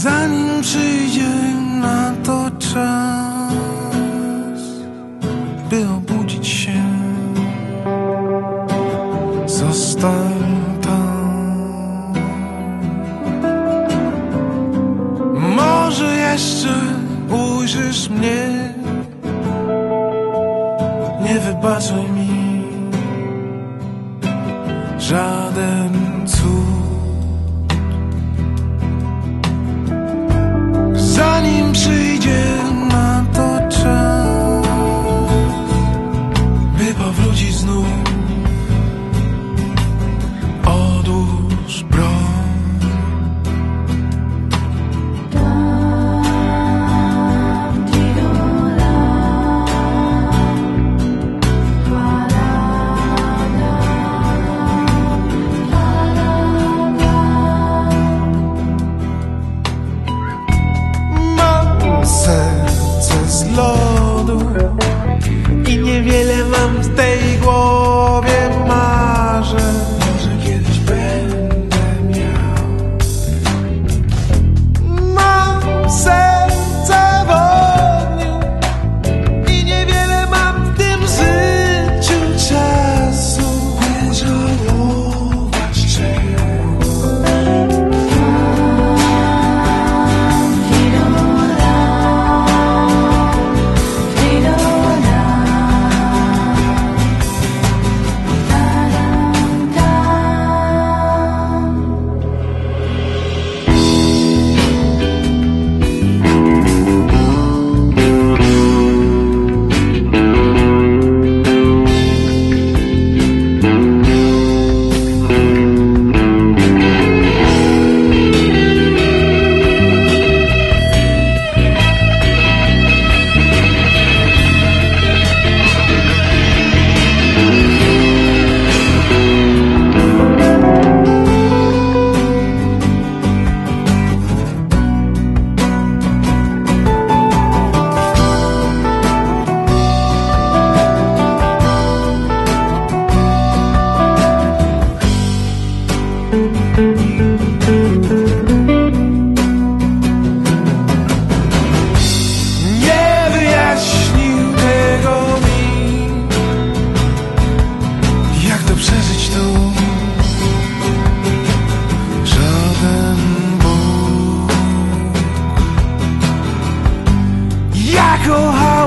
zanim przyjdzie na to czas, by obudzić się. Zostań tam. Może jeszcze ujrzysz mnie. Nie wybaczaj mi żaden cud, zanim przyjdzie na to czas, by powrócić znów. Odłóż broń. Serce z lodu i niewiele mam w tej głowie marzeń. Może kiedyś będę miał. Mam serce w ogniu i niewiele mam w tym życiu czasu, by żałować czego. Nie wyjaśnił tego mi, jak to przeżyć tu. Żaden Bóg. Ja kocham